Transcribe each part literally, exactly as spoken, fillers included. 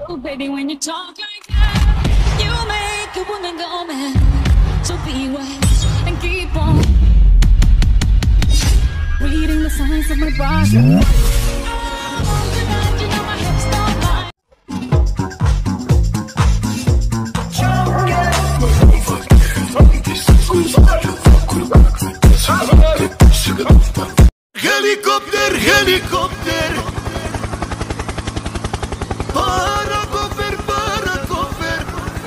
Oh, baby, when you talk like that, you make a woman go mad. So be wise and keep on reading the signs of my body. I'm on the night, you know my hips don't lie. Helikopter, helikopter, para cofer, para cofer.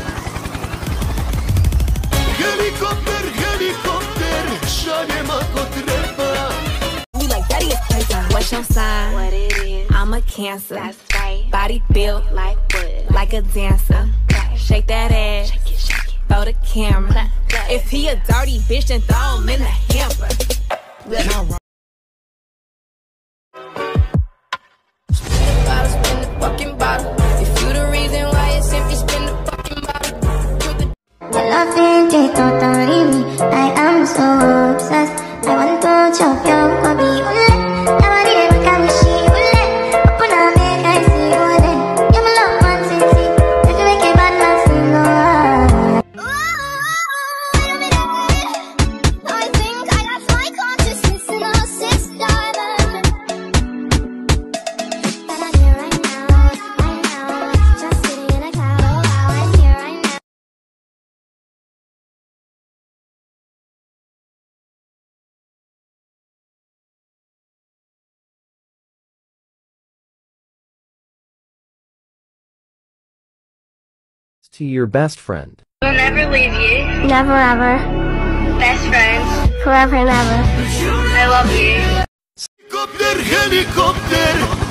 Helikopter, helikopter, šalje ako treba. We like daddy is Python. What's your sign? What it is? I'm a Cancer. That's right. Body built Like what? like a dancer. Okay. Shake that ass. Shake it, shake it. Throw the camera. Clap, clap. If he a dirty bitch, then throw him in the hamper. Spin the bottle, spin the fucking bottle. If you the reason why it's empty, spin the fucking bottle. Your loving they totally me. I am so obsessed. I want to chop your kobe. Ule, nobody ever can wish you. Ule, open up, make I see you. Ule, you my love man, since you. If you make a bad man sing, oh. I think I lost my consciousness in a sixth diamond. But I'm here right now, right now, just sitting in a cloud. Oh, I'm here right now. To your best friend. We'll never leave you. Never ever, Best friends. forever and ever. I love you. Helikopter, helikopter,